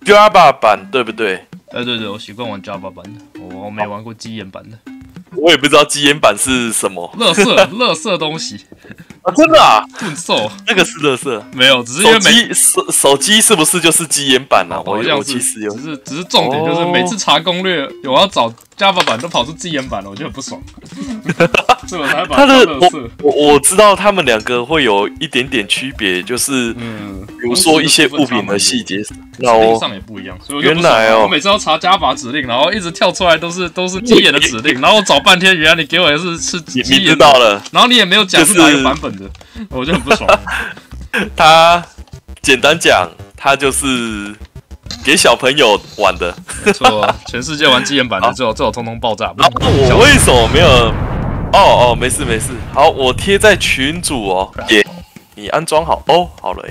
Java 版对不对？ 对，我习惯玩 Java 版的，我没玩过鸡眼版的。 我也不知道鸡眼版是什么， 垃圾东西啊，真的啊， 困兽那个是垃圾， 没有，只是因为手机是不是就是鸡眼版啊？我其实有， 只是重点就是每次查攻略，我要找 Java 版都跑出鸡眼版了，我就很不爽。所以我才把它的我知道他们两个会有一点点区别，就是比如说一些物品的细节， 指令上也不一样。所以原来我每次要查 Java 指令，然后一直跳出来都是鸡眼的指令，然后我找半天，原来你给我的是鸡眼， 你知道了， 然后你也没有讲是哪个版本的，我就很不爽。 他简单讲，他就是给小朋友玩的。 没错，全世界玩鸡眼版的，最后通通爆炸。 然后我为什么没有？没事。好，我贴在群组哦。你安装好哦，好了。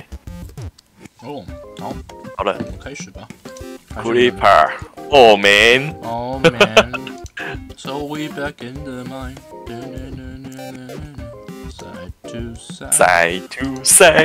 好了， 开始吧。 Creeper， Oh man。 So we back in the mine. Side to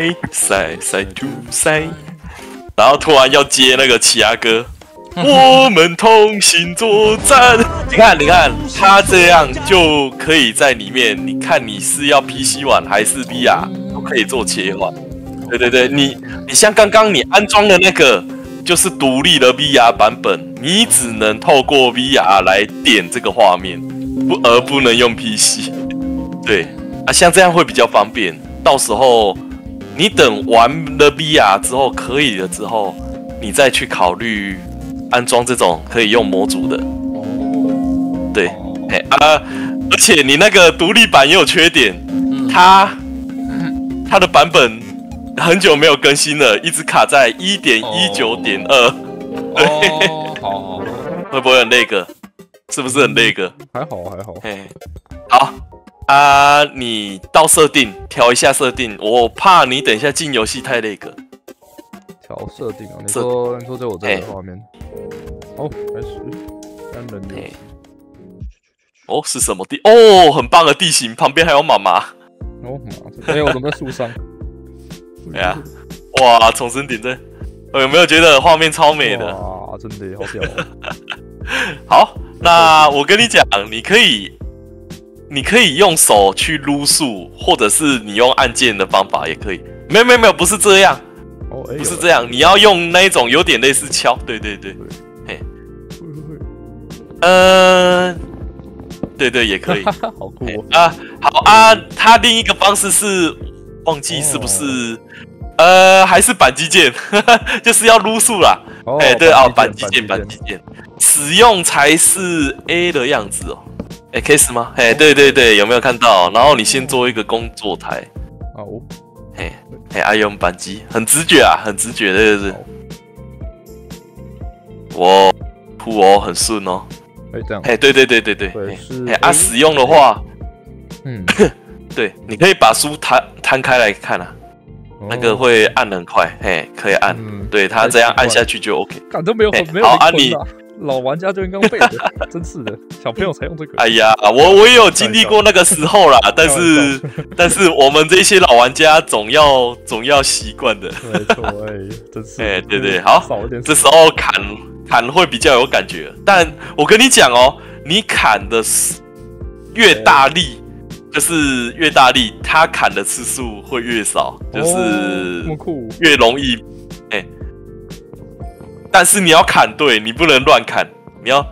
side。然后突然要接那个奇亚歌。我们同心作战。你看，他这样就可以在里面。你看你是要 PC 玩还是 VR， 都可以做切换。对，你像刚刚你安装的那个，就是独立的 VR 版本，你只能透过 VR 来点这个画面，而不能用 PC。对啊，像这样会比较方便。到时候你等玩了 VR 之后，可以了之后，你再去考虑。安装这种可以用模组的，对，而且你那个独立版也有缺点，它的版本很久没有更新了，一直卡在 1.19.2，对， 好， 会不会很那个？是不是很那个？ 还好， 好啊，你到设定调一下设定，我怕你等一下进游戏太那个。 调设定啊？你说就我这个画面。好，开始。单人游戏。 是什么地？很棒的地形，旁边还有妈妈。 我怎么在树上？ 对啊，哇，重生点阵，有没有觉得画面超美的？ 哇，真的好屌哦！ 好，那我跟你讲，你可以用手去撸树，或者是你用按键的方法也可以。没有，不是这样。不是这样，你要用那一种有点类似敲，对，对，也可以， 好酷好啊，它另一个方式是忘记是不是，还是扳机键，就是要撸树啦，对扳机键，使用才是 A 的样子哦，X 吗？对，有没有看到？然后你先做一个工作台，用扳机，很直觉啊，对。哇，酷哦，很顺哦。 这样。 对。使用的话，对，你可以把书摊开来看啊，那个会按得很快，可以按，对，它这样按下去就 OK。 都没有好啊，你老玩家就应该背的，真是的，小朋友才用这个。 哎呀，我也有经历过那个时候啦，但是我们这些老玩家总要习惯的。 没错，真是。 对，好，这时候砍会比较有感觉，但我跟你讲哦，你砍的越大力，它砍的次数会越少，就是越容易，但是你要砍对，你不能乱砍，你要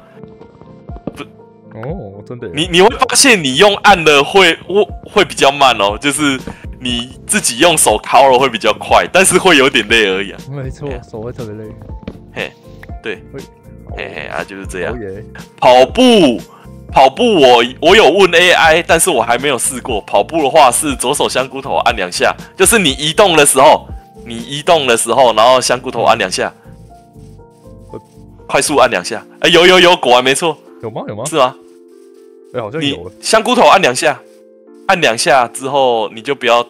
真的。 你会发现你用按的会比较慢哦，就是你自己用手敲了会比较快，但是会有点累而已。 没错，手会特别累。 对，就是这样。跑步我有问 AI， 但是我还没有试过。跑步的话是左手香菇头按2下，就是你移动的时候，然后香菇头按2下。快速按2下，有，果然没错。 有吗？ 是吗？ 好像有。 香菇头按2下，按2下之后你就不要。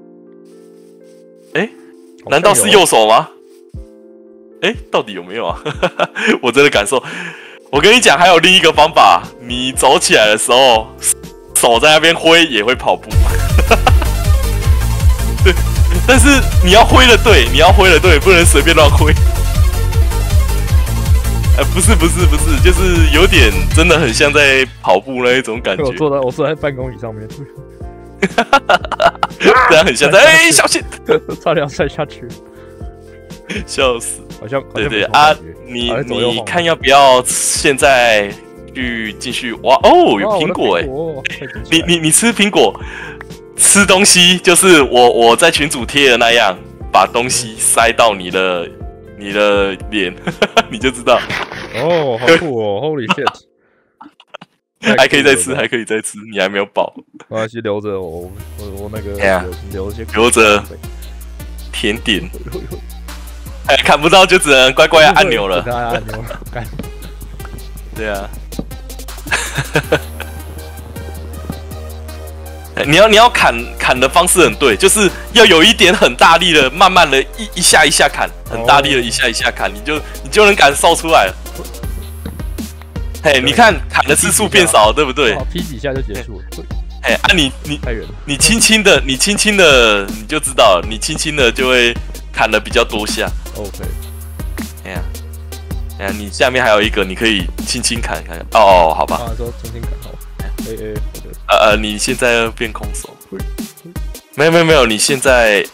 难道是右手吗？到底有没有啊？我真的感受。我跟你讲，还有另一个方法，你走起来的时候，手在那边挥也会跑步。对，但是你要挥的对，不能随便乱挥。 不是，就是有点真的很像在跑步那一种感觉。 我坐在办公椅上面， 这样很像在小心， 差点摔下去， 笑死。 好像对啊，你看要不要现在去继续挖？哦，有苹果哎！你吃苹果，吃东西就是我在群组贴的那样，把东西塞到你的脸，你就知道。哦， 好酷哦 ！Holy shit！ 还可以再吃，还可以再吃，你还没有饱。 没关系，留着我那个留着甜点。哎，看不到就只能乖乖按钮了。 按钮， 对啊。你要砍的方式很对，就是要有一点很大力的，慢慢的一下一下砍，很大力的一下一下砍，你就能感受出来了。嘿，你看砍的次数变少了，对不对？ 劈几下就结束了。 哎啊， 太远了。 你轻轻的，你就知道了，你轻轻的就会砍的比较多下。 OK。 哎呀，你下面还有一个，你可以轻轻砍。哦，好吧。 说轻轻砍好。 你现在要变空手？没有，你现在，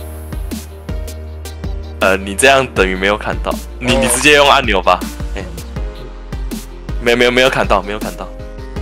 你这样等于没有砍到，你直接用按钮吧。哎，没有砍到，没有砍到。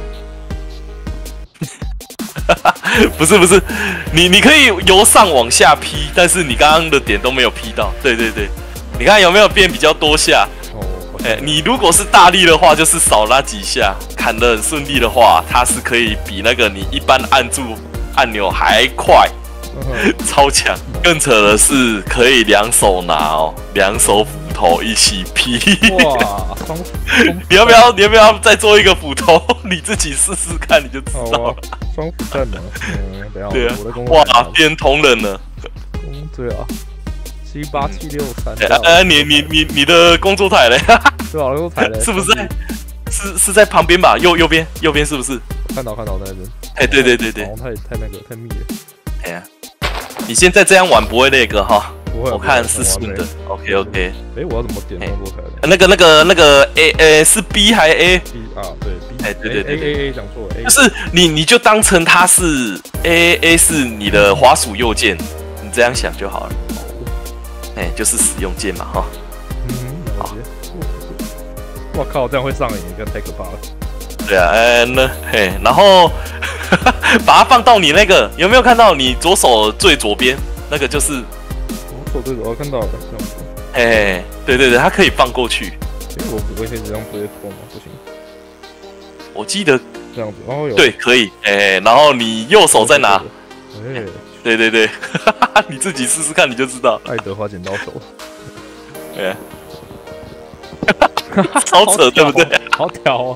不是，你可以由上往下劈，但是你刚刚的点都没有劈到。对，你看有没有变比较多下？你如果是大力的话，就是少那几下；砍得很顺利的话，它是可以比那个你一般按住按钮还快，超强。更扯的是，可以两手拿哦，两手斧头一起劈。哇！你要不要再做一个斧头？你自己试试看，你就知道了。 双斧战呢？等一下， 对啊， 我的工哇，变同人了。 对啊。78763。 你的工作台嘞？ 对啊，工作台嘞， 是不是在？是在旁边吧？右边是不是？ 看到那边。 哎，对。 太密了。 哎呀，你现在这样玩不会那个哈？ 不会， 我看是顺的。OK。 哎，我要怎么点工作台的？ 那个 A 是 B 还是 A？B 啊，对 B。 哎，对， A 讲错了。 就是你就当成它是 A 是你的滑鼠右键，你这样想就好了。哎，就是使用键嘛，哈。好。 我靠，这样会上瘾，太可怕了。 对啊，然后把它放到你那个，有没有看到你左手最左边那个？就是左手最左，看到了。 哎，对，它可以放过去。 我可以这样直接拖吗？不行。 我记得这样子，哦有。 对，可以。哎，然后你右手再拿。哎。对，你自己试试看，你就知道。 爱德华剪刀手， 对，超扯，对不对？ 好屌哦！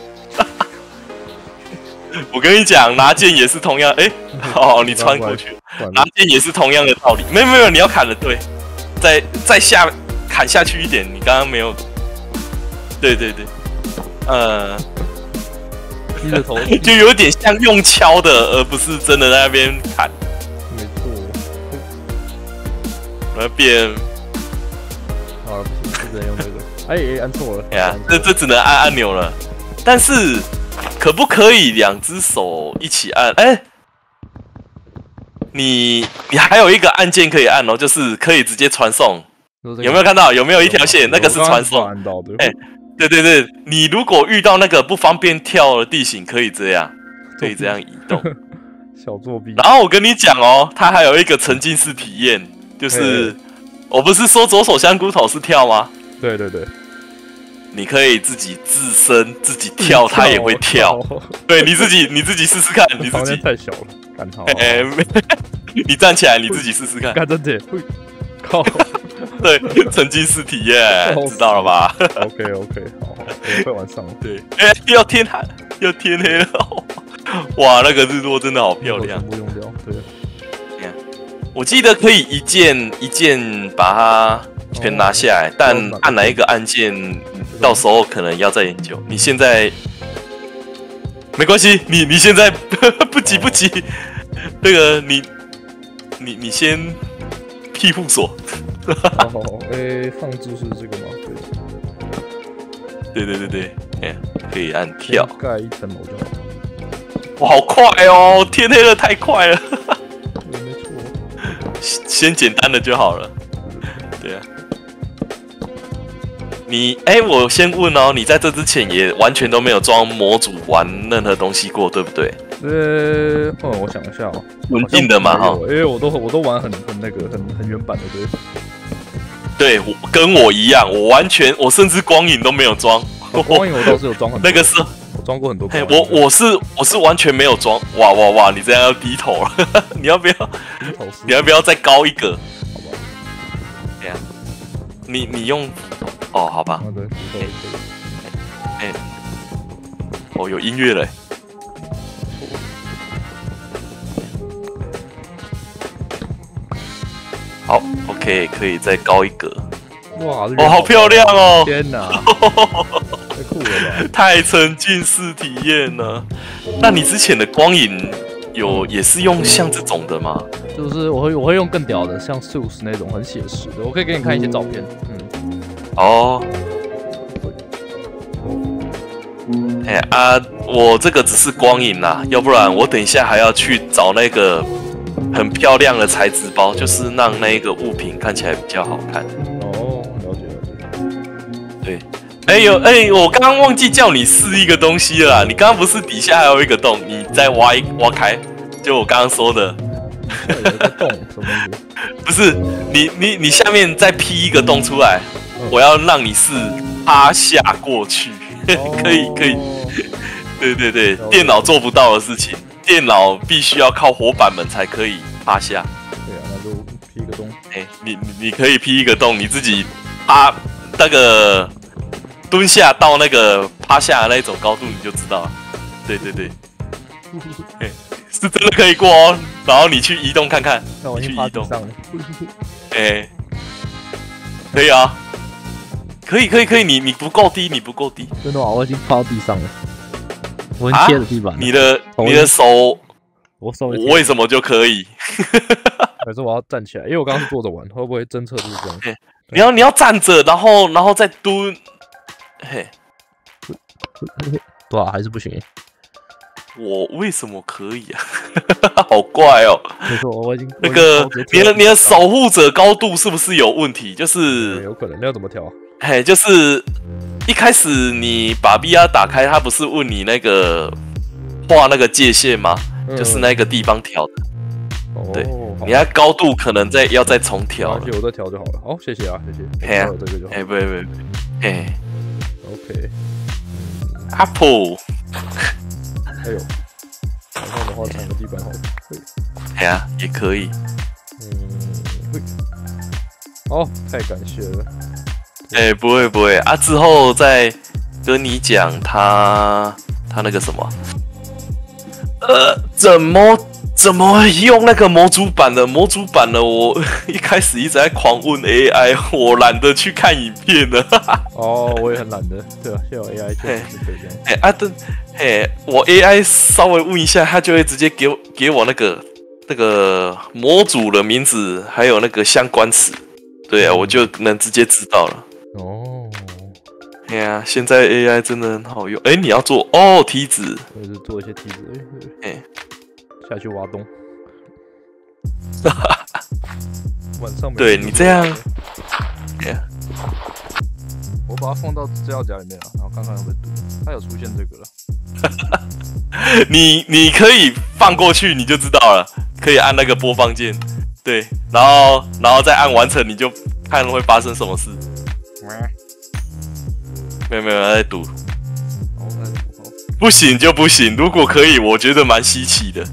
我跟你讲，拿剑也是同样，你穿过去，拿剑也是同样的道理。没有，你要砍的对，再下砍下去一点，你刚刚没有。对， 低着头， 就有点像用敲的，而不是真的在那边砍。那变啊，不行，只能用这个。按错了。 哎呀，这只能按按钮了。但是可不可以两只手一起按？你还有一个按键可以按哦，就是可以直接传送。有没有看到？有没有一条线？那个是传送。对，你如果遇到那个不方便跳的地形，可以这样移动。 小作弊。 然后我跟你讲哦，它还有一个沉浸式体验。就是我不是说左手香菇头是跳吗？ 对， 你可以自己自身自己跳，它也会跳。对，你自己试试看，你自己太小了，干好。 你站起来，你自己试试看。 干真的，靠！ 对，沉浸式体验，知道了吧 ？OK，好，快晚上了。 对，要天黑了，哇，那个日落真的好漂亮。 全部用掉，对。 我记得可以一键把它全拿下来，但按哪一个按键，到时候可能要再研究。你现在没关系，你现在不急，那个你先庇护所。 放置是这个吗？对。 对，哎，可以按跳。 盖一层楼就好。 哇，好快哦！天黑了太快了。 没错。 先简单的就好了。对啊。我先问哦，你在这之前也完全都没有装模组玩任何东西过，对不对？ 我想一下哦， 稳定的嘛哈， 因为我都玩很原版的， 对，跟我一样，我甚至光影都没有装。 光影我倒是有装很多， 那个是我装过很多。 我是完全没有装。哇，你这样要低头了，你要不要？你要不要再高一个？ 好吧。 对呀，你用哦，好吧。 对， 哦，有音乐了。好 ，OK， 可以再高一格。 哇， 好漂亮哦！ 天哪，太酷了吧！ 太沉浸式体验了。那你之前的光影也是用像这种的吗？ 就是我会用更屌的，像 SUS 那种很写实的，我可以给你看一些照片。 哦。我这个只是光影啦，要不然我等一下还要去找那个很漂亮的材质包，就是让那个物品看起来比较好看。 哦，了解。 对，我刚刚忘记叫你试一个东西了啦，你刚刚不是底下还有一个洞，你再挖开，就我刚刚说的。 有一个洞，什么意思？ 不是，你下面再劈一个洞出来，我要让你试趴下过去。可以，对，电脑做不到的事情，电脑必须要靠活板们才可以趴下。 对啊，那就劈一个洞。 你可以劈一个洞，你自己趴那个蹲下到那个趴下的那种高度，你就知道了。对，是真的可以过哦。然后你去移动看看， 那我去移动上了。 可以啊。可以，你不够低， 真的吗？我已经趴到地上了，我已经贴着地板了。 你的手， 我手为什么就可以？ 可是我要站起来，因为我刚刚是坐着玩，会不会侦测就是这样？ 你要站着，然后再蹲。 对啊，还是不行。 我为什么可以啊？好怪哦！ 没错，我已经那个你的守护者高度是不是有问题？就是有可能，那要怎么调啊？ 就是一开始你把 VR 打开，它不是问你那个画那个界限吗？就是那个地方调的。对，你那高度可能要再重调了。 我再调就好了。好，谢谢啊，谢谢。这个就好。 不， OK。 Apple。 哎呦，然后的话抢个地板好了。 也可以。 好，太感谢了。 不会啊！之后再跟你讲他那个什么，怎么用那个模组版的？我一开始一直在狂问 AI， 我懒得去看影片了。 我也很懒得，对啊，现在有 AI 确实是可以这样。 我 AI 稍微问一下，它就会直接给我那个模组的名字，还有那个相关词。对啊，我就能直接知道了。现在 AI 真的很好用。你要做梯子， 就是做一些梯子。下去挖洞。晚上对你这样， 我把它放到资料夹里面了，然后看看会不会读。它有出现这个了。 你可以放过去，你就知道了。可以按那个播放键，对，然后再按完成，你就看会发生什么事。没有在赌。不行就不行，如果可以，我觉得蛮稀奇的。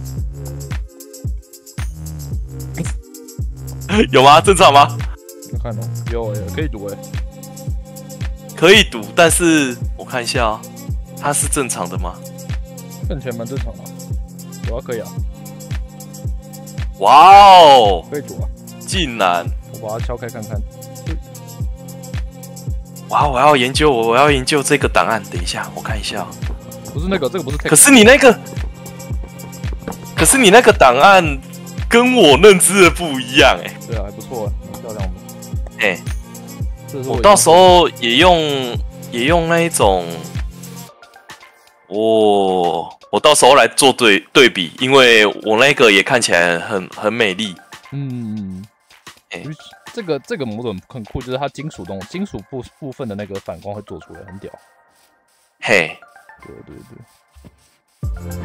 有吗？正常吗？ 我看到有可以读可以读，但是我看一下它是正常的吗？ 看起来蛮正常的。有啊，可以啊。 哇哦， 可以读啊！ 竟然， 我把它敲开看看。 哇，我要研究这个档案。等一下，我看一下。 不是那个，这个不是。 可是你那个档案跟我认知的不一样对啊，还不错，蛮漂亮的。 我到时候也用也用那一种，我到时候来做对比，因为我那个也看起来很美丽。 这个模组很酷，就是它金属部分的那个反光会做出来，很屌。 嘿， 对。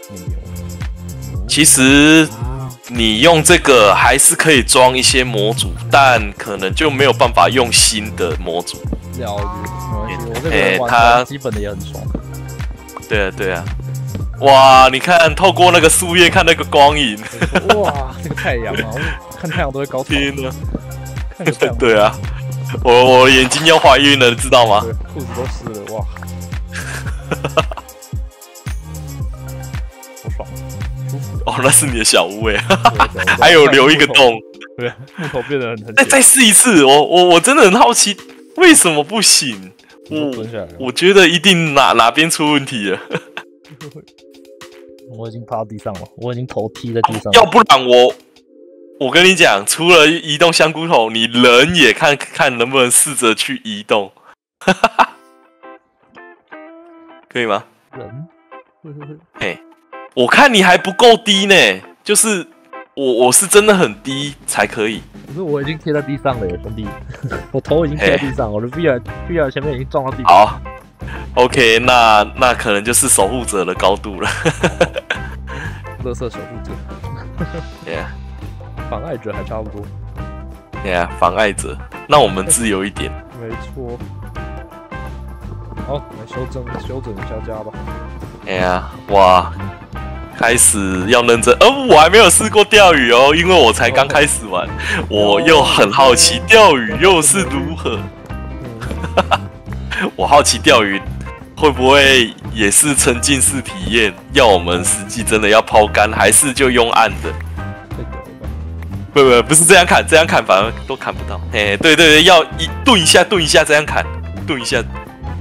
其实你用这个还是可以装一些模组，但可能就没有办法用新的模组。 了解，没关系，我这个玩基本的也很爽。 对啊。哇，你看透过那个树叶看那个光影， 哇，这个太阳啊，看太阳都会高潮。 天哪！对啊，我眼睛要怀孕了，知道吗？ 对，裤子都湿了，哇！好爽，舒服。 哦，那是你的小屋哎，还有留一个洞。 对，木头变得很。 再试一次，我真的很好奇，为什么不行？我觉得一定哪边出问题了。 我已经趴到地上了，我已经头踢在地上了。 要不然我跟你讲，除了移动香菇头，你人也看看能不能试着去移动，可以吗？ 人， 嘿，我看你还不够低呢，就是我是真的很低才可以。 可是我已经贴在地上了耶，兄弟，我头已经贴在地上，我的 VR 前面已经撞到地板。 好 ，OK， 那可能就是守护者的高度了。 垃圾守护者。 Yeah。 妨碍者还差不多。 对啊，妨碍者，那我们自由一点。 没错。好，来修整一下家吧。 哎呀，哇，开始要认真。我还没有试过钓鱼哦，因为我才刚开始玩，我又很好奇钓鱼又是如何。我好奇钓鱼会不会也是沉浸式体验，要我们实际真的要抛竿，还是就用按的？不是这样砍，反而都砍不到。哎，对，要顿一下，这样砍，顿一下。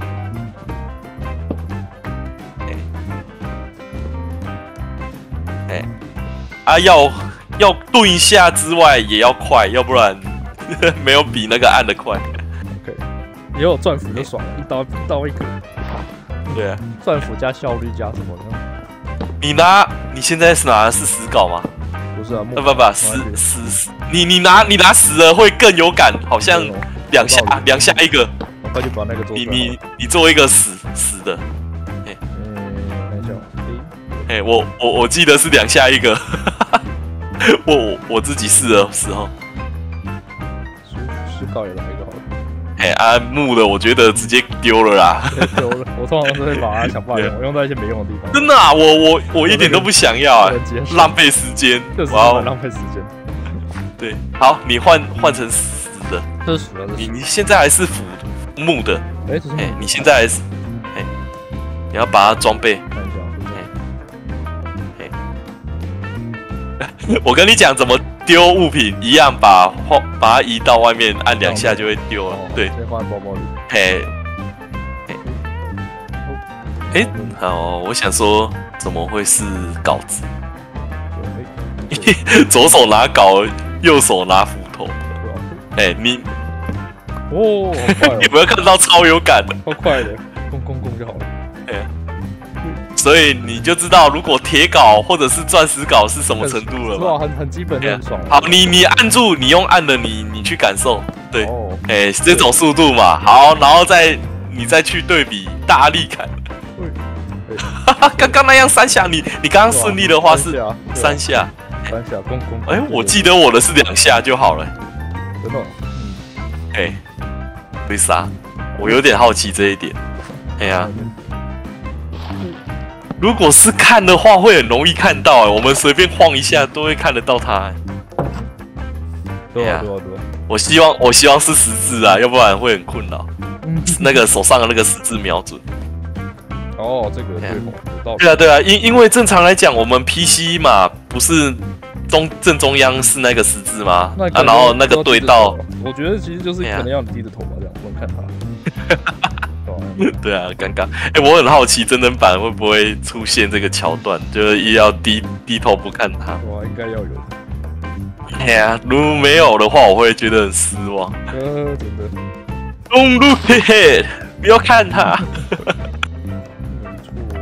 要顿一下之外，也要快，要不然没有比那个按的快。 OK， 也有钻斧就爽了，一刀一个。 对啊， 钻斧加效率加什么的。 你现在是拿的是死镐吗？ 不是啊， 不，死，你拿死了会更有感，好像两下一个。 我快就把那个做。 你做一个死的。 等一下。 我记得是2下一个。我自己试的时候。 死镐也来一个好了。 木的我觉得直接丢了啦。 丢了，我通常是会把它想办法用，我用在一些没用的地方。 真的啊，我一点都不想要浪费时间。 就是浪费时间。 对，好，你换成死的。 这是死的。 你现在还是斧木的。你现在还是你要把它装备。我跟你讲怎么丢物品一样，把它移到外面，按2下就会丢了。对， 先放在包包里。 我想说怎么会是镐子？左手拿镐，右手拿斧头。你有没有看到超有感的？ 超快的，攻就好了。 所以你就知道，如果铁镐或者是钻石镐是什么程度了吧？ 很基本，很爽。 好，你按住，你用按的，你去感受，对，这种速度嘛。好，然后你再去对比大力砍。刚刚那样3下，你刚刚顺利的话是3下。 攻。 我记得我的是2下就好了。 真的。 为啥？我有点好奇这一点。如果是看的话，会很容易看到。我们随便晃一下都会看得到它。 对啊。 我希望是十字啊，要不然会很困扰。那个手上的那个十字瞄准。 这个对啊，因为正常来讲，我们 PC 嘛，不是正中央是那个十字吗？然后那个对到， 我觉得其实就是可能要你低着头吧，这样不能看它。 对啊，刚刚我很好奇真人版会不会出现这个桥段，就是也要低头不看它。 应该要有。如果没有的话，我会觉得很失望。 真的。 Don't look ahead。 不要看他。 没错。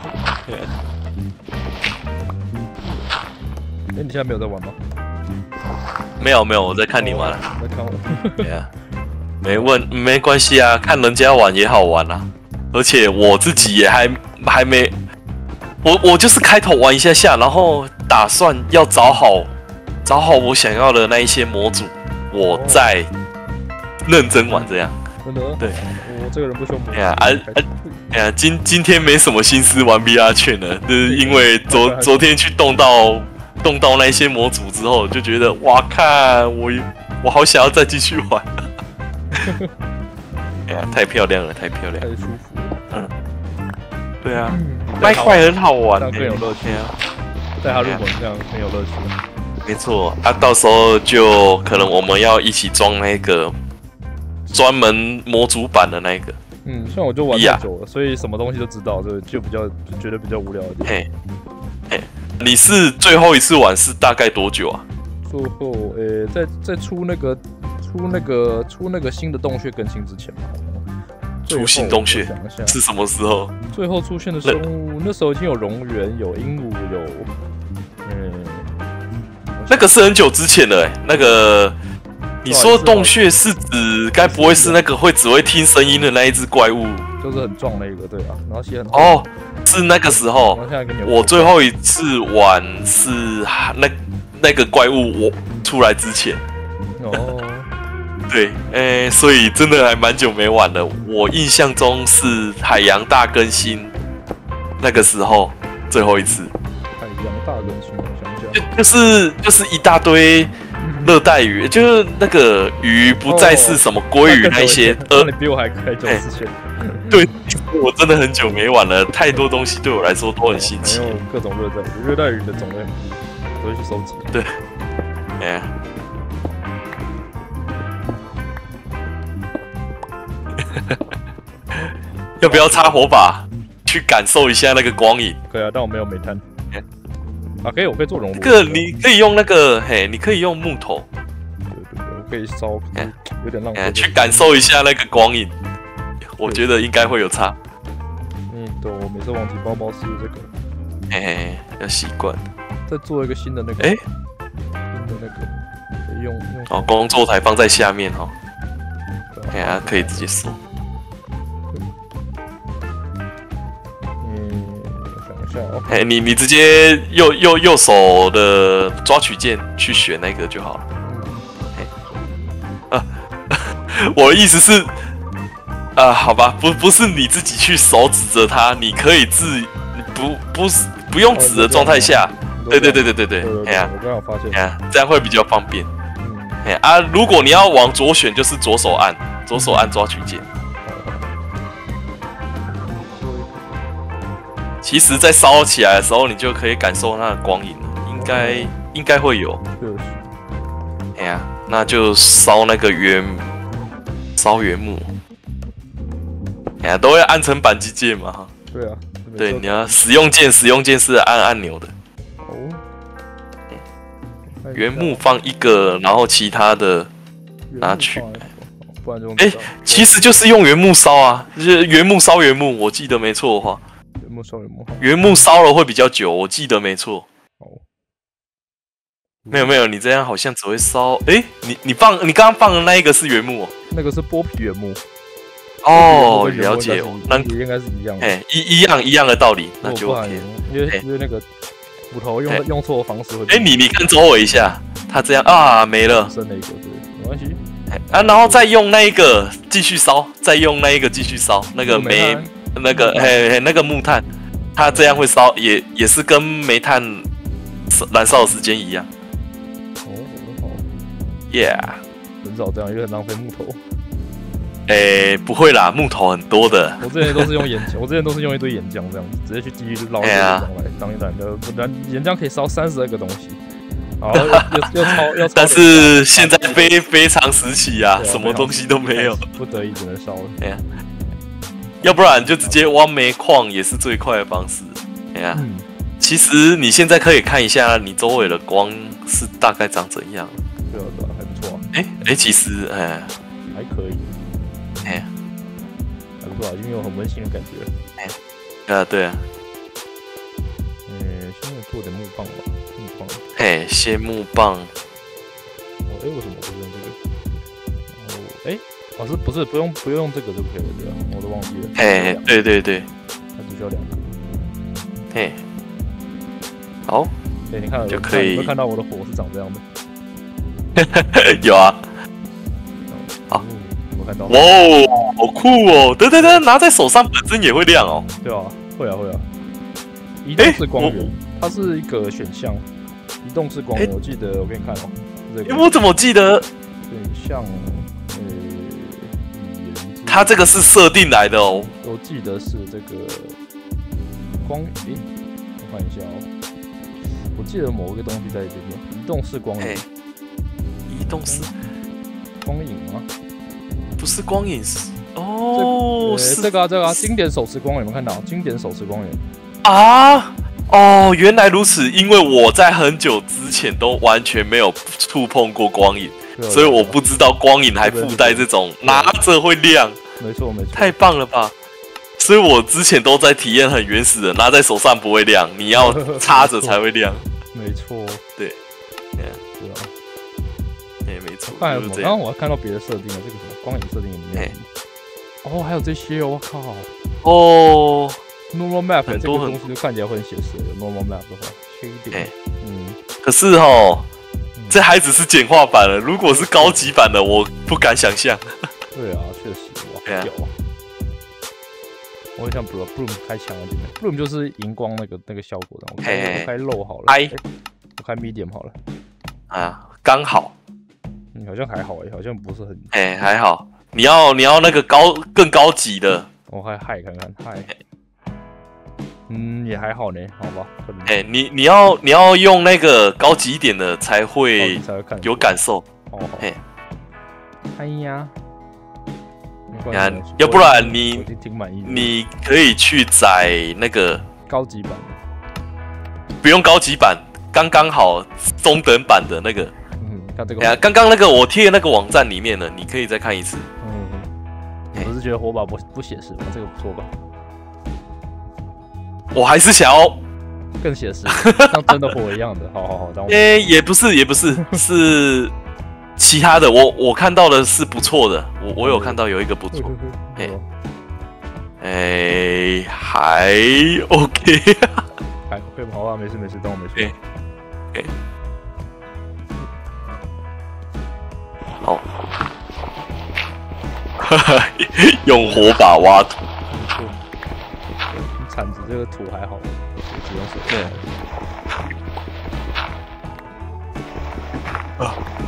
哎，你现在没有在玩吗？ 没有，我在看你玩了。 在看我。 对啊，没关系啊，看人家玩也好玩啊。而且我自己也还没，我就是开头玩一下，然后打算要找好我想要的那一些模组，我再认真玩这样。 真的？对，我这个人不喜欢模组。 哎呀，今天没什么心思玩 VR 券了，就是因为昨天去动到那些模组之后，就觉得哇，看我好想要再继续玩。哎呀，太漂亮了，太舒服了。对啊，麦块很好玩， 更有乐趣啊！带他入门这样很有乐趣。 没错，到时候就可能我们要一起装那个专门模组版的那个。 像我就玩太久了，所以什么东西都知道，就觉得比较无聊一点。 嘿，你是最后一次玩是大概多久啊？ 最后，在出那个新的洞穴更新之前嘛。 出新洞穴是什么时候？ 最后出现的生物，那时候已经有蝾螈、有鹦鹉、有那个是很久之前的那个。你说的洞穴是指该不会是那个只会听声音的那一只怪物？ 就是很壮那个，对啊。然后其实很是那个时候。我最后一次玩是那个怪物我出来之前。对，所以真的还蛮久没玩了。我印象中是海洋大更新那个时候最后一次。 海洋大更新，我想想，就是一大堆热带鱼，就是那个鱼不再是什么鲑鱼那些。 你比我还久之前。 对，我真的很久没玩了，太多东西对我来说都很新奇。 还有各种热带鱼的种类很多，我都会去收集。 对，要不要插火把去感受一下那个光影？ 可以啊，但我没有煤炭。可以，我可以做熔炉。 你可以用那个，你可以用木头。 对，我可以烧，有点浪费。 去感受一下那个光影，我觉得应该会有差。 对，我每次忘记包包是这个。 要习惯。 再做一个新的那个。新的那个可以用。 工作台放在下面可以直接收。你直接右手的抓取键去选那个就好了。我的意思是，好吧，不是你自己去手指着它，你可以不用指的状态下，对， 我刚好发现， 这样会比较方便。如果你要往左选，就是左手按抓取键。其实，在烧起来的时候，你就可以感受它的光影了，应该会有。那就烧那个原木。都会按成扳机键嘛。 对啊。 对，你要使用键是按按钮的。原木放一个，然后其他的拿去。 不然就其实就是用原木烧啊，就是原木烧原木，我记得没错的话。原木烧了会比较久，我记得没错。没有，你这样好像只会烧。你刚刚放的那一个是原木那个是剥皮原木。 了解， 那应该是一样的。 一样的道理，那就 OK。 因为那个斧头用错的方式会。 你看周围一下，它这样没了。 剩了一个，对，没关系。 然后再用那一个继续烧，再用那一个继续烧，那个那个木炭，它这样会烧，也是跟煤炭燃烧的时间一样。 很少这样，因为很浪费木头。 不会啦，木头很多的。 我之前都是用岩浆，我之前都是用一堆岩浆这样子，直接去地狱捞岩浆来当一燃的，不然岩浆可以烧32个东西。然后又超， 但是现在非常时期啊，什么东西都没有， 不得已只能烧了。 要不然就直接挖煤矿也是最快的方式。其实你现在可以看一下你周围的光是大概长怎样。 对啊，还不错。 其实还可以。 不错，已经有很温馨的感觉了。 对啊。 现在做点木棒吧，木棒。 嘿，仙木棒。 为什么不用这个？然后不是不用这个就可以了，对吧？我都忘记了。 对， 它只需要2个。 嘿，好， 你看就可以。 有没有看到我的火是长这样的？ 有啊。好， 我看到。 哇，好酷哦！对，拿在手上本身也会亮哦。 对啊，会啊。移动式光源，它是一个选项。移动式光源，我记得我给你看哦。 我怎么记得？ 选项， 它这个是设定来的哦。 我记得是这个光，我看一下哦。我记得某一个东西在这边，移动式光源。 移动式光影吗？ 不是光影是哦， 是这个经典手持光源，有没有看到？经典手持光源啊。哦，原来如此，因为我在很久之前都完全没有触碰过光影，所以我不知道光影还附带这种拿着会亮。 没错， 太棒了吧！所以我之前都在体验很原始的，拿在手上不会亮，你要插着才会亮。 没错， 对， 对啊， 没错。 刚刚我还看到别的设定了，这个什么光影设定里面，还有这些，我靠，Normal Map 这个东西就看起来会很写实，有 Normal Map 的话，缺一点。 可是这还只是简化版了。如果是高级版的，我不敢想象。 对啊，确实，哇，屌啊！我很像 Bloom 开强一点 ，Bloom 就是荧光那个效果的。我开 Low 好了，我开 Medium 好了。 刚好。 好像还好好像不是很。 还好。你要那个更高级的。 我看看嗨。也还好呢，好吧。 你要用那个高级一点的才会有感受。 哎呀， 要不然你可以去载那个高级版的， 不用高级版，刚刚好中等版的那个。 看这个。 刚刚那个我贴那个网站里面的，你可以再看一次。 你不是觉得火把不写实吗？这个不错吧？ 我还是想要更写实，像真的火一样的。好， 也不是，是其他的。我看到的是不错的，我有看到有一个不错。还 OK。 还 OK 吗？好吧，没事，当我没说。 好。用火把挖土。 铲子这个土还好，只用手。好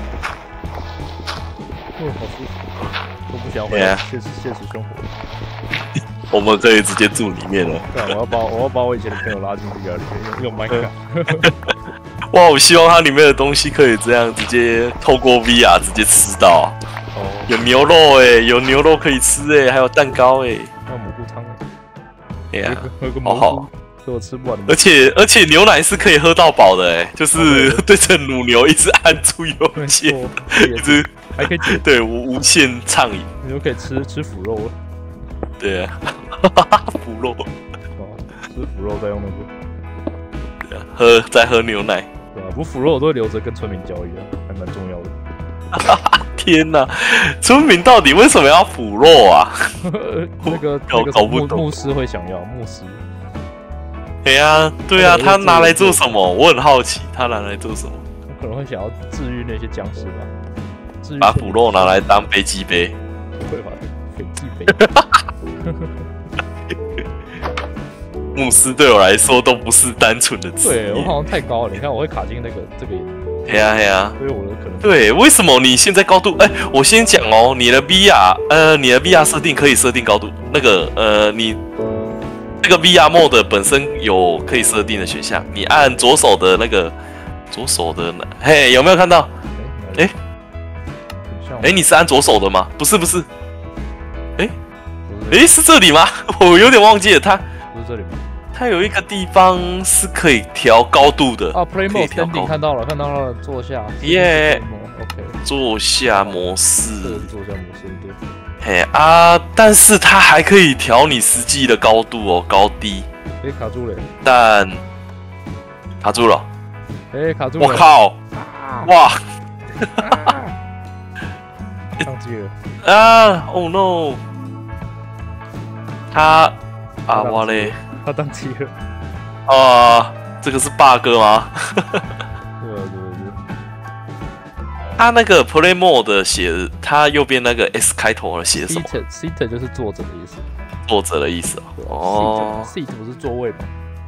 舒服，都不想回现实生活。 我们可以直接住里面了。 对，我要把我以前的朋友拉进去里面用麦克。 哇，我希望它里面的东西可以这样直接透过 VR 直接吃到。有牛肉有牛肉可以吃还有蛋糕还有蘑菇汤喝个蘑菇， 所以我吃不完的。 而且牛奶是可以喝到饱的就是对着乳牛一直按住右键，一直还可以对无限畅饮。 你就可以吃腐肉了。 对啊，腐肉。 吃腐肉再用那个。对啊，再喝牛奶。 对啊，不腐肉我都会留着跟村民交易还蛮重要的。 天哪，村民到底为什么要腐肉啊？ 那个搞不懂。 牧师会想要牧师。 对啊，他拿来做什么？我很好奇，他拿来做什么？ 可能会想要治愈那些僵尸吧。 把腐肉拿来当飞机杯。 会吧，飞机杯。 牧师对我来说都不是单纯的职业。 对我好像太高了，你看我会卡进这个。 嘿呀， 所以我的可能对，为什么你现在高度？我先讲哦，你的 VR 设定可以设定高度，你那个 VR mode 本身有可以设定的选项，你按左手的有没有看到？你是按左手的吗？不是，是这里吗？我有点忘记了，它不是这里吗？ 它有一个地方是可以调高度的。 Play Mode 登顶看到了，坐下。 耶。 OK。 坐下模式。 坐下模式对。 嘿啊，但是它还可以调你实际的高度哦，高低。 卡住了。 但卡住了。 卡住了。 我靠！哇！ 宕机了。 Oh no！ 他哇嘞！ 他宕机了。 这个是 bug 吗？ 对。 他那个 play mode 写，他右边那个 S 开头的写什么 ？Seat 就是坐着的意思。 坐着的意思哦。 Seat 不是座位吗？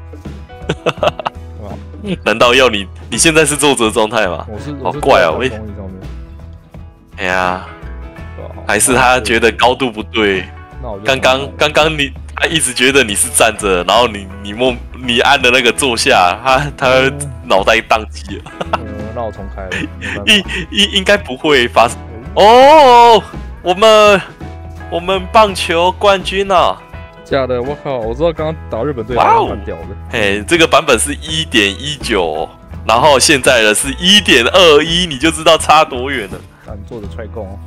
难道要你现在是坐着状态吗？好怪啊！哎呀，还是他觉得高度不对。刚刚他一直觉得你是站着，然后你按的那个坐下，他脑袋宕机了。 那我重开了。 应该不会发生。哦，我们棒球冠军啊！ 假的，我靠！我知道刚刚打日本队还蛮屌的。 嘿，这个版本是 1.19， 然后现在的是 1.21， 你就知道差多远了。 你做的踹功哦。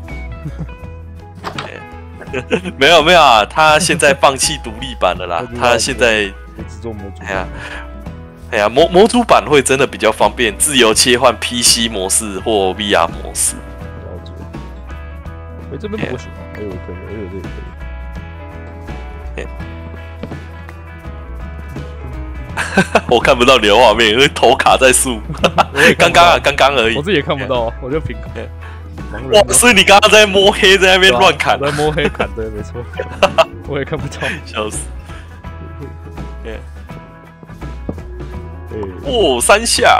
没有啊，他现在放弃独立版了啦。他现在只做模组。 哎呀，模组版会真的比较方便，自由切换 PC 模式或 VR 模式。 这边不行啊，可以，这里可以。 我看不到你的画面，因为头卡在树。刚刚而已。 我自己也看不到，我就凭。 哇！所以你刚刚在摸黑，在那边乱砍。 在摸黑砍，对，没错。我也看不到， 笑死。3下，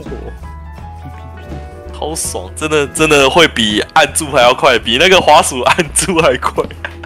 好爽！真的会比按住还要快，比那个滑鼠按住还快。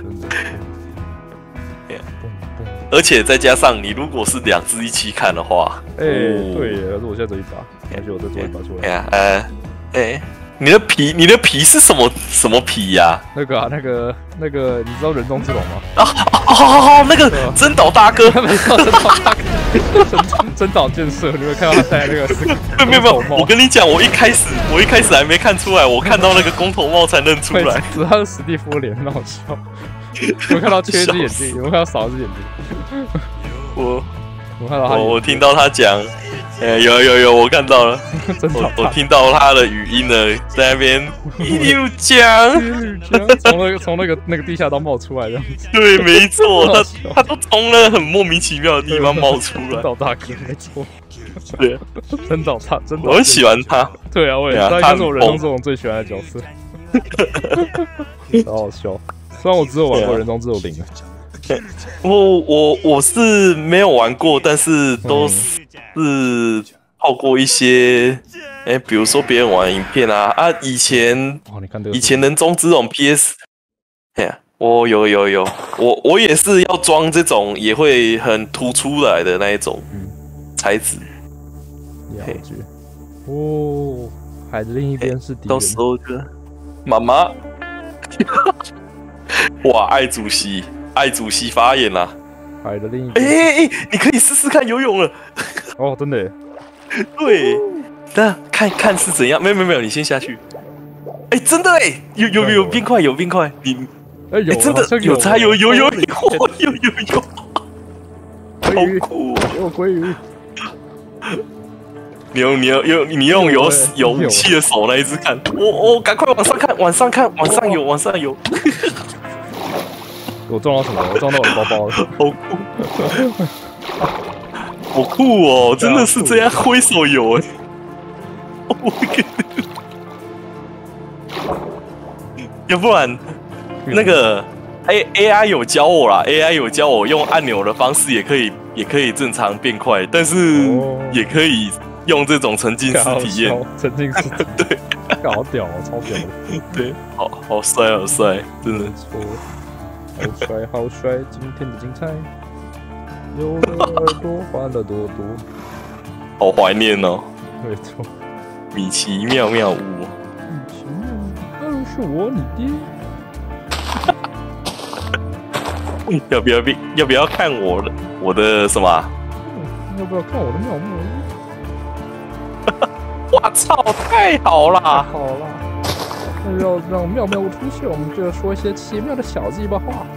而且再加上你如果是2只一起看的话， 对，可是我现在只有一把，而且我再做一把出来。你的皮是什么皮呀？ 那个，你知道人中之龙吗？ 那个真岛大哥， 没错，真岛大哥，真岛建设，你有看到他戴那个？ 没有，我跟你讲，我一开始还没看出来，我看到那个光头帽才认出来， 只是他是史蒂夫脸，很好笑。有看到缺一只眼睛，有看到少一只眼睛。我看到他， 我听到他讲。有，我看到了，我听到他的语音了，在那边一路讲， 从那个地下道冒出来这样子。 对，没错，他都从了很莫名其妙的地方冒出来。 真岛大哥，没错。 对， 真岛， 我很喜欢他。 对啊，我也，他应该是我人中之龙最喜欢的角色。好好笑，虽然我只有玩过人中之龙0。 我是没有玩过，但是都是透过一些，比如说别人玩影片以前人中之龙 PS， 我有，我也是要装这种也会很突出来的那一种材质。 了解。海的另一边是敌人。 到时候就妈妈，哇，爱主席发言啦！ 海的另一边， 你可以试试看游泳了。 真的耶。 对，那看是怎样？没有，你先下去。真的有变快，有变快。你真的有差，有，好酷！ 有鲑鱼。 你用有武器的手那一只看。赶快往上看，往上游。 我撞到什么？我撞到我的包包了。 好酷哦！真的是这样挥手游要不然那个 AI 有教我啦 ，AI 有教我用按钮的方式也可以正常变快，但是也可以用这种沉浸式体验。 沉浸式对， 好屌哦，超屌的。 对，好帅，真的。 好帅！今天的精彩，有了耳朵，欢乐多多。 好怀念哦。 没错。 米奇妙妙屋。 是我你爹。要不要看我的什么？ 要不要看我的妙妙屋？ 我操！太好了！ 好了。 要让妙妙出现，我们就要说一些奇妙的小鸡巴话。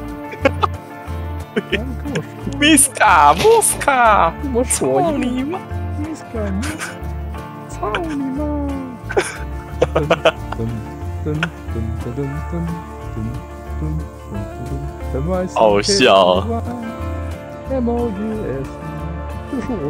跟我说 ，Miska， 跟我说你妈 ，Miska， 操你妈！ 好笑。 MOUS， 就是我。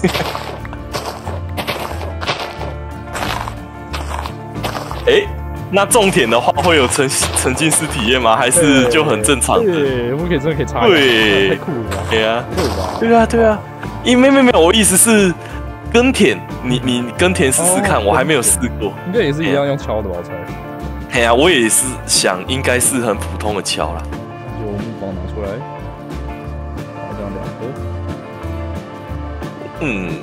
哎，那种田的话会有沉浸式体验吗？还是就很正常的？ 对，我们真的可以插。 对， 太酷了吧？ 对啊， 对吧？ 对啊。没有，我意思是耕田，你耕田试试看，我还没有试过。 应该也是一样用敲的吧？我猜。 哎呀，我也是想，应该是很普通的敲啦。 就木棒拿出来，好像2颗。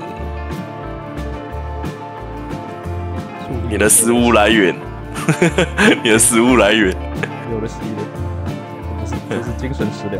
你的食物来源，你的食物来源， 有的是的，这是精神食粮。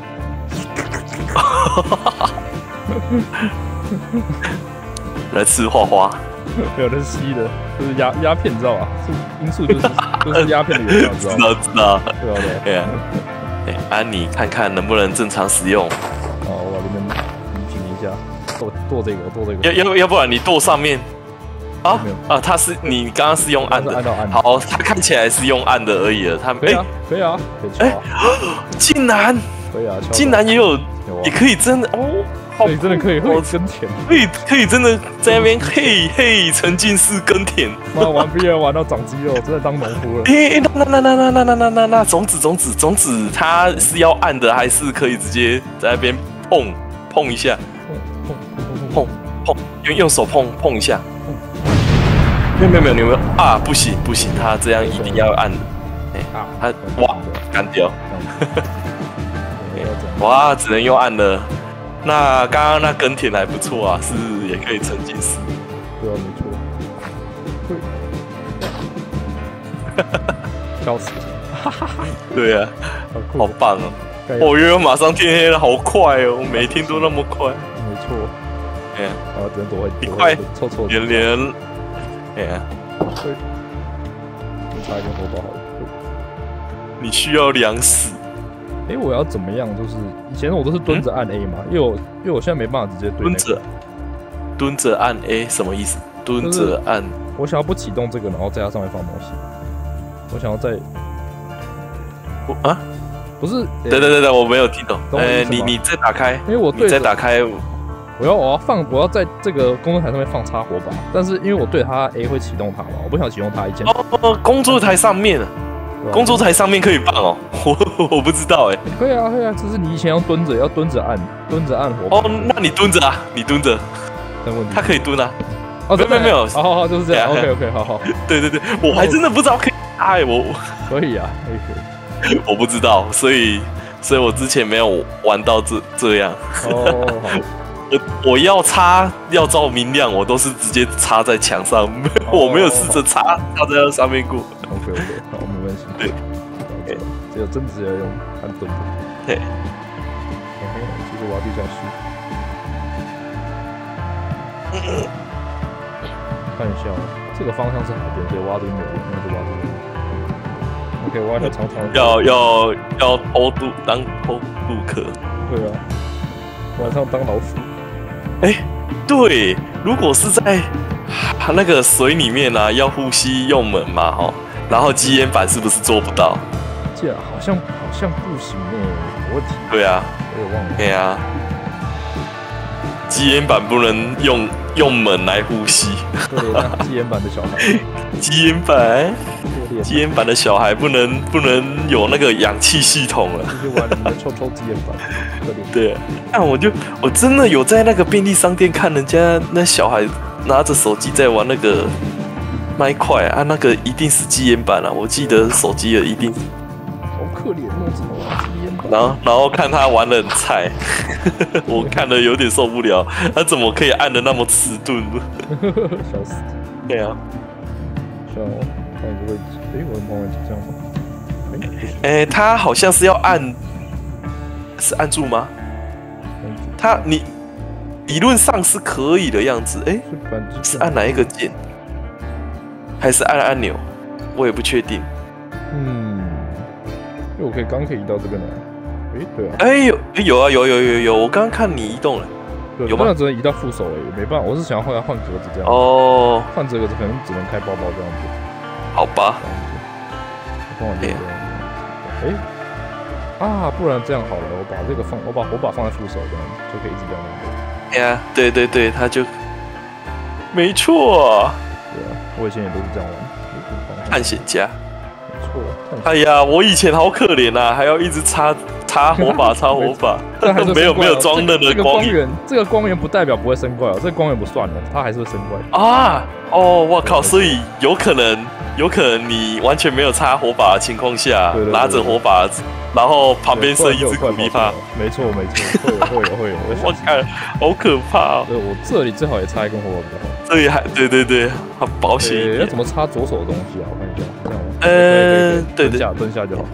来吃花花， 有的是吸的，就是鸦片，你知道吧？是罂粟就是鸦片的原料，知道吗？ 知道。 对啊。 你看看能不能正常使用。 好，我这边比拼一下，剁这个。 要不然你剁上面。它是你刚刚是用按的，好，它看起来是用按的而已了。它可以啊， 竟然可以啊， 竟然也可以真的哦， 对，真的可以耕田， 可以真的在那边嘿沉浸式耕田。 妈玩 VR 玩到长肌肉，真的当农夫了。 那种子它是要按的，还是可以直接在那边碰一下？碰，用手碰一下。没有啊！不行，他这样一定要按。他哇干掉，哇只能用按的。那刚刚那耕田还不错啊，是也可以沉浸式。 对啊，没错。笑死！ 对啊，好棒哦！我以为马上天黑了，好快哦，每天都那么快。 没错。 哎呀， 只能躲你快， 凑。 连。哎呀， 对，差一点活不好。 你需要粮食。 我要怎么样？就是以前我都是蹲着按 A 嘛，因为我现在没办法直接对。 蹲着按 A 什么意思？蹲着按。 我想要不启动这个，然后在它上面放东西。我想要在。不是。对，我没有听懂。你再打开。因为我对。再打开。我要在这个工作台上面放插火把，但是因为我对它 A 会启动它嘛，我不想启动它一键。 工作台上面，工作台上面可以放哦，我不知道可以啊，只是你以前要蹲着按火把。 那你蹲着啊，它可以蹲啊。没有， 好，就是这样。OK， 好。对， 我还真的不知道可以打我。 可以啊，可以。 我不知道，所以我之前没有玩到这样。 好。 我要照明亮，我都是直接插在墙上，我没有试着插在那上面过。 OK， 好，没关系。对，只有真的是要用按蹲的。 对。 其实我要地下室。看一下，这个方向是海边，所以挖这边有，那就挖这边。OK， 挖一条长长的。 要当偷渡客。 对啊，晚上当老鼠。 对，如果是在那个水里面啊，要呼吸用门嘛，然后基烟板是不是做不到？ 这好像不行有问题。 对啊， 我也忘了。 对啊，基烟板不能用门来呼吸。 对，那基烟板的小孩。 基烟板的小孩不能有那个氧气系统了。 就玩你们抽基烟板， 对，我真的有在那个便利商店看人家那小孩拿着手机在玩那个麦块啊，那个一定是基烟板啊，我记得手机的一定。 好可怜哦，怎么玩基烟板？ 然后看他玩得很菜，我看了有点受不了，他怎么可以按得那么迟钝？ 笑死！ 对啊， 换一个位置。我的朋友是这样吗？ 他好像是要按住吗？你理论上是可以的样子。是按哪一个键？还是按按钮？ 我也不确定。 因为我刚可以移到这边来。对啊。 有，我刚刚看你移动了。有吗？ 那只能移到副手而已，没办法，我是想要换格子这样。换这个可能只能开包包这样子。 好吧。 放我这个。不然这样好了，我把这个我把火把放在副手这样就可以一直这样子。 对，他就没错。 对啊，我以前也都是这样玩。 探险家。 没错。 哎呀，我以前好可怜啊，还要一直插火把，插火把。没有装任何光源。 这个光源不代表不会生怪哦，这个光源不算的，它还是会生怪。 我靠，所以有可能你完全没有插火把的情况下，拿着火把，然后旁边射一只苦力怕。 没错，会有。 我看好可怕哦。 对，我这里最好也插一根火把比较好。 这里还对，好保险一点。 要怎么插左手的东西啊？我看一下，这样。 对， 蹲下就好。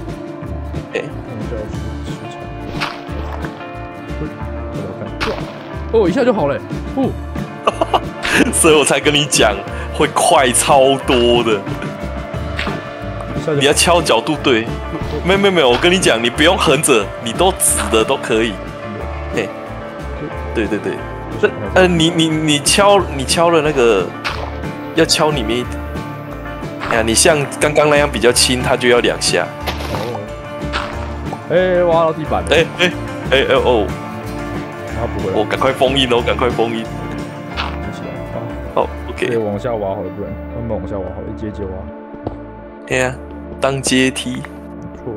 一下就好了。 所以我才跟你讲，会快超多的。你要敲角度对。没有，我跟你讲，你不用横着，你都直的都可以。对。你敲了那个，要敲里面一点。你像刚刚那样比较轻，它就要2下。 挖到地板了。不会， 我赶快封印哦，赶快封印。好 ，OK。 往下挖好了，不然慢慢往下挖好了，一阶阶挖。 当阶梯。 没错。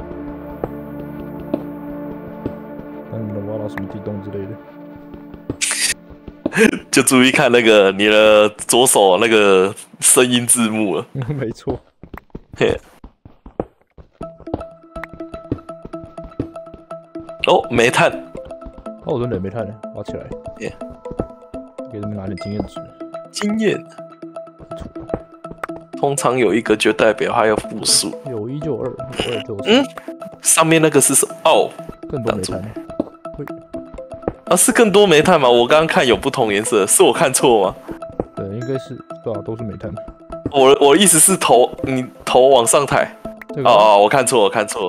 看你能挖到什么地洞之类的。就注意看那个你的左手那个声音字幕了。 没错。 煤炭。 我扔煤炭了，挖起来。给他们拿点经验值。 经验。通常有1个就代表它要复数。 有1就有2，2就有3。 上面那个是什么？ 更多煤炭。 是更多煤炭吗？我刚刚看有不同颜色，是我看错吗？ 对，应该是，对啊，都是煤炭。 我意思是你头往上抬。我看错。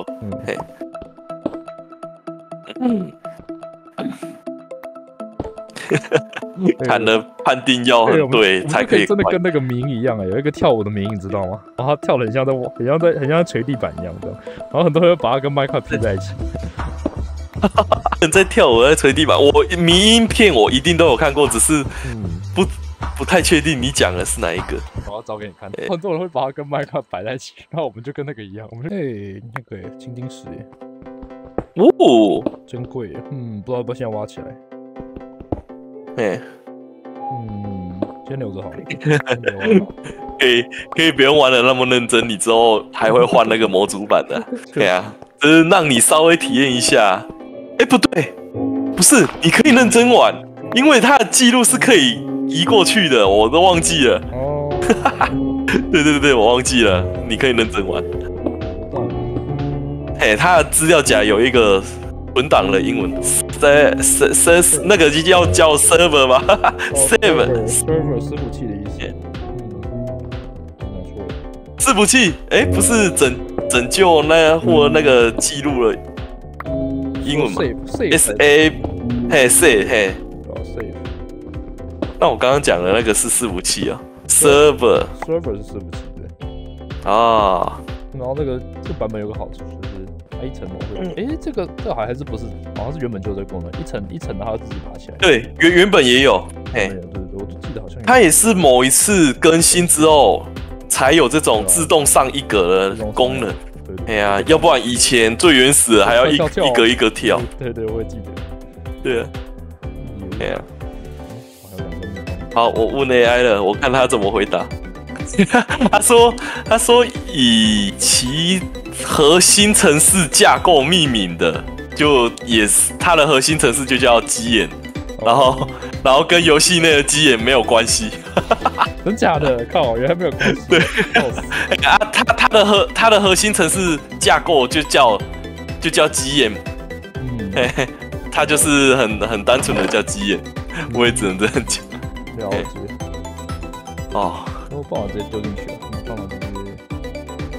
看了判定要很对才可以， 真的跟那个名一样有一个跳舞的名，你知道吗？然后他跳的很像在捶地板一样的，然后很多人把它跟麦块拼在一起。 在跳舞在捶地板，我迷音片我一定都有看过，只是不太确定你讲的是哪一个。 我要找给你看。很多人会把它跟麦块摆在一起，然后我们就跟那个一样，我们就那个青金石真贵耶。不知道要不要现在挖起来。先留着好了。 可以不用玩的那么认真，你之后还会换那个模组版的。对啊，就是让你稍微体验一下。不对，不是，你可以认真玩，因为它的记录是可以移过去的，我都忘记了。对，我忘记了，你可以认真玩。它的资料夹有一个存档的英文，那个要叫 server 吗？server 伺服器的意思。 伺服器，不是拯救或那个记录了英文吗 ？save。那我刚刚讲的那个是伺服器啊 ，server 是伺服器对。然后这个版本有个好处就是它一层会，这个还是不是？好像是原本就有这个功能，一层一层的它会自己爬起来。 对，原本也有。 对，我就记得好像它也是某一次更新之后才有这种自动上一格的功能。要不然以前最原始的还要一格一格跳。 对，我也记得。 对啊。好，我问 AI 了，我看他怎么回答。他说以其核心程式架构命名的，就也是它的核心程式就叫鸡眼，然后跟游戏内的鸡眼没有关系。 真假的？靠，原来没有关系。 对。它的核心程式架构就叫鸡眼。它就是很单纯的叫鸡眼，我也只能这样讲。 了解。我把我直接丢进去了，放到这边。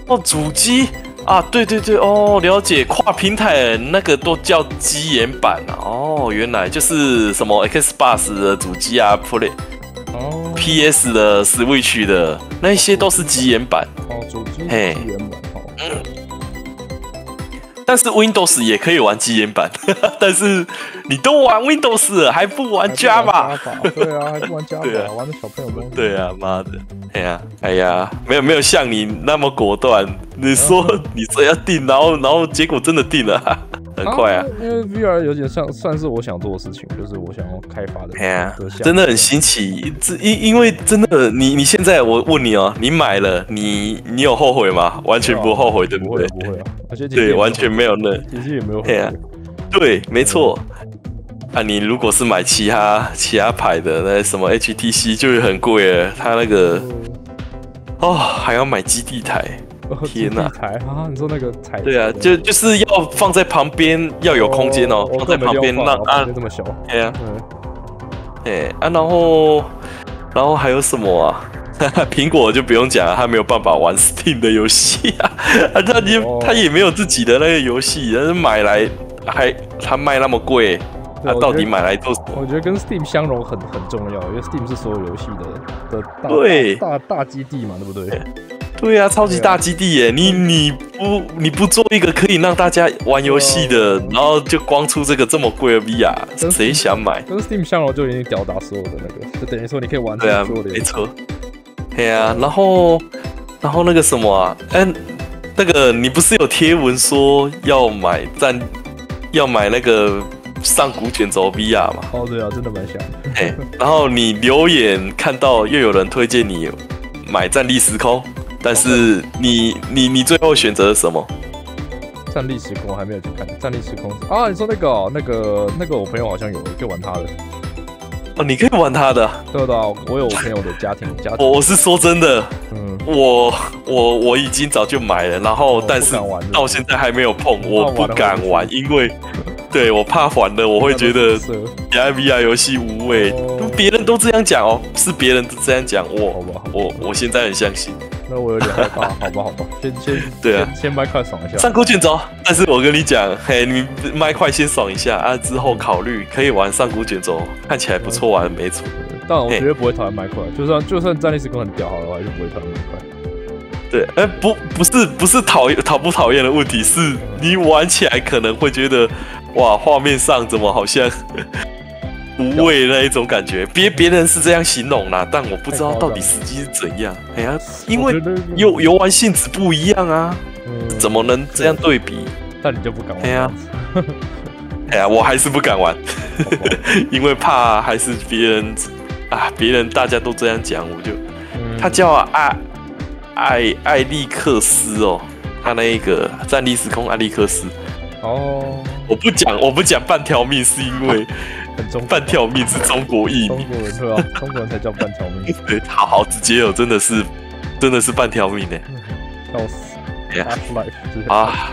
主机啊，对对对，哦，了解，跨平台那个都叫基岩版啊，哦，原来就是什么 Xbox 的主机啊，PS 的 Switch 的那些都是基岩版， 主机基岩版， 但是 Windows 也可以玩基岩版，但是你都玩 Windows 了，还不玩 Java？ 对啊，还不玩 Java， 玩的小朋友东西。 对啊，妈的，哎呀，没有像你那么果断。你说你说要定，然后结果真的定了，很快啊。 因为 VR 有点算是我想做的事情，就是我想要开发的。 真的很新奇。因为真的，你现在我问你哦，你买了，你有后悔吗？完全不后悔，对不对？ 不会啊， 对，完全没有那， 其实也没有后悔。 对，没错。啊，你如果是买其他牌的，那什么 HTC 就会很贵了，它那个还要买基地台。天哪！ 台啊，你说那个台？ 对啊，就是要放在旁边，要有空间哦，放在旁边让这么小。 对啊，然后还有什么啊？苹果就不用讲了，它没有办法玩 Steam 的游戏啊，它也没有自己的那个游戏，但是买来它卖那么贵。他到底买来做什么？ 我觉得跟 Steam 相容很重要，因为 Steam 是所有游戏的大基地嘛，对不对？ 对啊，超级大基地耶！你不做一个可以让大家玩游戏的，然后就光出这个这么贵的 VR， 谁想买？ 跟 Steam 相容就已经吊打所有的那个，就等于说你可以玩所有的。 没错。对啊，然后那个什么啊，那个你不是有贴文说要买那个上古卷轴 VR 嘛？ 哦，对啊，真的蛮像的。 然后你留言看到又有人推荐你买战力时空。但是你最后选择了什么？ 战力时空我还没有去看。战力时空啊，你说那个我朋友好像有可以玩他的。 哦，你可以玩他的。 对的，我有我朋友的家庭。 我是说真的，我已经早就买了，然后但是到现在还没有碰，我不敢玩，因为对我怕玩了，我会觉得 VR 游戏无味。别人都这样讲哦，是别人都这样讲，我现在很相信。 那我有点害怕，好吧，先麦块爽一下。 上古卷轴，但是我跟你讲，你麦块先爽一下啊，之后考虑可以玩上古卷轴，看起来不错玩，没错。 但我绝对不会讨厌麦块，就算战力时空很屌好了，我还是不会讨厌麦块。 对，不是讨不讨厌的问题，是你玩起来可能会觉得，哇，画面上怎么好像无味那一种感觉，别人是这样形容啦，但我不知道到底实际是怎样。因为游玩性质不一样啊，怎么能这样对比？ 但你就不敢玩？ 我还是不敢玩，因为怕还是别人大家都这样讲，我就他叫艾利克斯哦，他那个战力时空艾利克斯哦， 我不讲半条命是因为。半条命是中国译名， 中国人对啊，中国人才叫半条命。 对，好直接哦，真的是半条命呢， 笑死 ！Half-Life 啊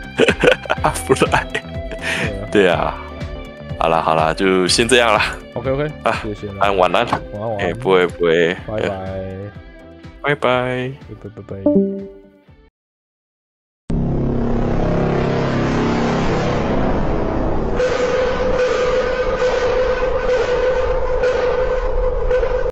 ，Half-Life，对啊，好啦，就先这样啦。 OK 啊，谢谢。 晚安。 晚安。 不会， 拜拜。 拜拜。 拜拜。